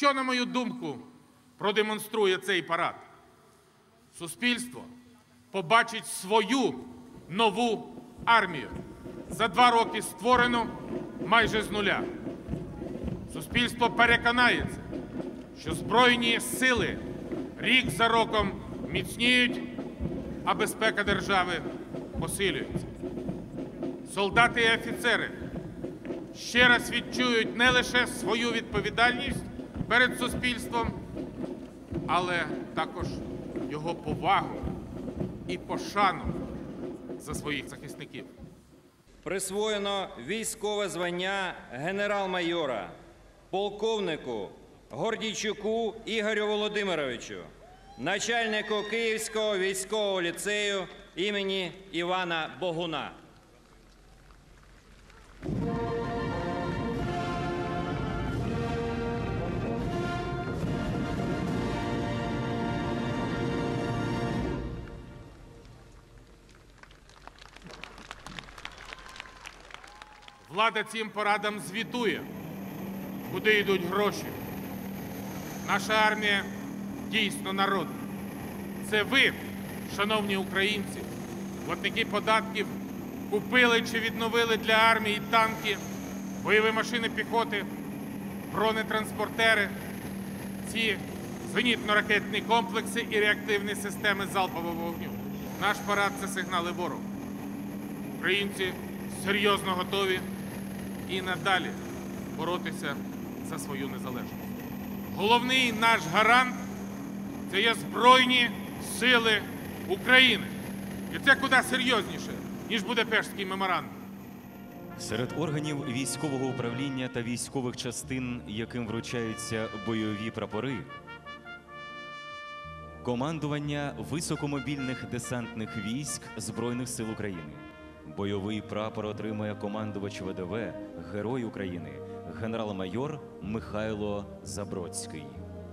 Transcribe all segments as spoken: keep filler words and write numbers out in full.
Що, на мою думку, продемонструє цей парад? Суспільство побачить свою нову армію, за два роки створену майже з нуля. Суспільство переконається, що Збройні сили рік за роком міцніють, а безпека держави посилюється. Солдати і офіцери ще раз відчують не лише свою відповідальність перед суспільством, але також його повагу і пошану за своїх захисників. Присвоєно військове звання генерал-майора полковнику Гордійчуку Ігорю Володимировичу, начальнику Київського військового ліцею імені Івана Богуна. Влада цим порадам звітує, куди йдуть гроші. Наша армія дійсно народна. Це ви, шановні українці, платники податків, купили чи відновили для армії танки, бойові машини піхоти, бронетранспортери, ці зенітно-ракетні комплекси і реактивні системи залпового вогню. Наш парад – це сигнали ворогу. Українці серйозно готові і надалі боротися за свою незалежність. Головний наш гарант – це є Збройні сили України. І це куди серйозніше, ніж Будапештський меморандум. Серед органів військового управління та військових частин, яким вручаються бойові прапори, командування високомобільних десантних військ Збройних сил України. Бойовий прапор отримує командувач ВДВ, Герой України, генерал-майор Михайло Забродський.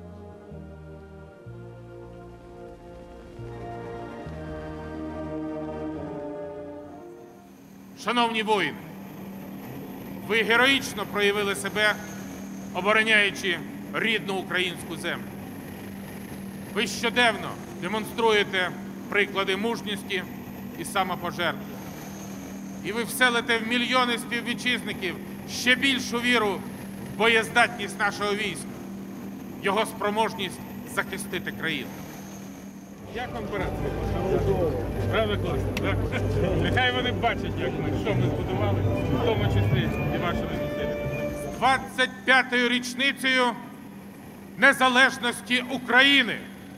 Шановні воїни, ви героїчно проявили себе, обороняючи рідну українську землю. Ви щоденно демонструєте приклади мужності і самопожертви. І ви вселите в мільйони співвітчизників ще більшу віру в боєздатність нашого війська, його спроможність захистити країну. Як вам парад? Правда класно, так? Нехай вони бачать, як ми, що ми збудували, в тому числі і вашими зусиллями. З двадцять п'ятою річницею незалежності України!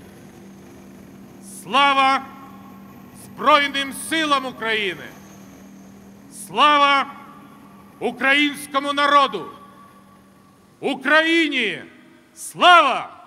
Слава Збройним силам України! Слава українському народу! Україні! Слава!